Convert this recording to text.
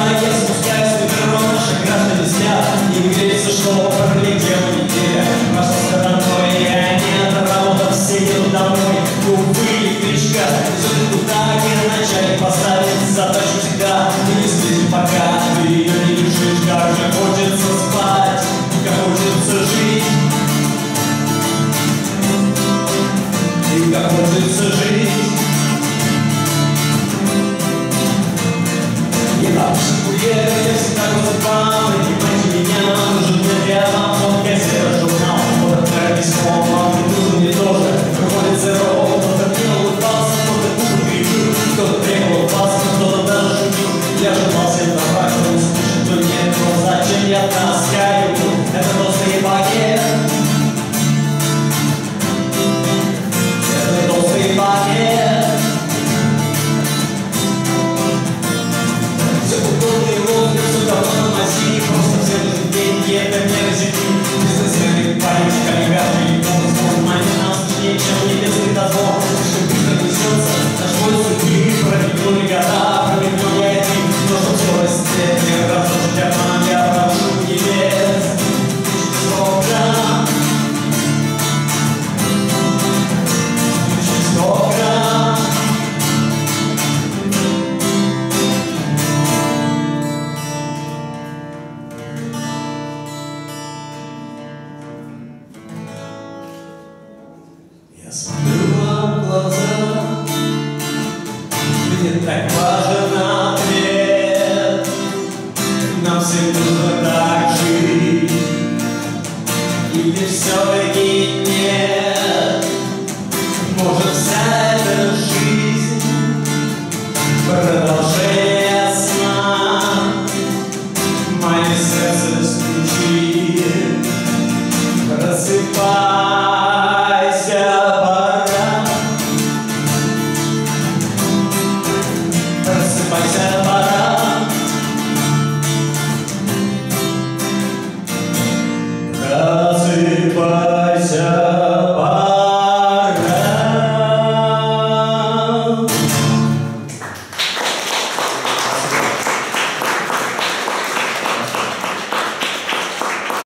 я спускаюсь в метро, наши граждане спят, и греется, что пролетела неделя. Пошла стороной, я не отработав, все едут домой. Увы, электричка везет туда, где начальник поставит задачу всегда. И не слышит, пока ты ее не решишь. Как же хочется спать, как хочется жить, и как хочется жить. Я бабушка курьер, я всегда год вам, понимаете меня, нужен для вам подкастер, журнал, вот это письмо, вам не нужно, мне тоже. Выходит зеро, кто-то мне улыбался, кто-то губы кривил, кто-то требовал вас, кто-то даже шутил. Я желал всем добра, кто не слышит, кто нет, но зачем я таскаю? Это толстый пакет, это толстый пакет. Все удобные лодки, все давно на массиве, просто все нужны деньги, это не разъедин. Дистанционный парень, каллиграфии, полностью момент нам сложнее, чем небесный дозвон. Слишком быстро несется наш бой судьбы, промелькнули года, промелькнул я и ты. Но что все растет, не разрушить обман, я прошу небес. 100 грамм, 100 грамм. Я смотрю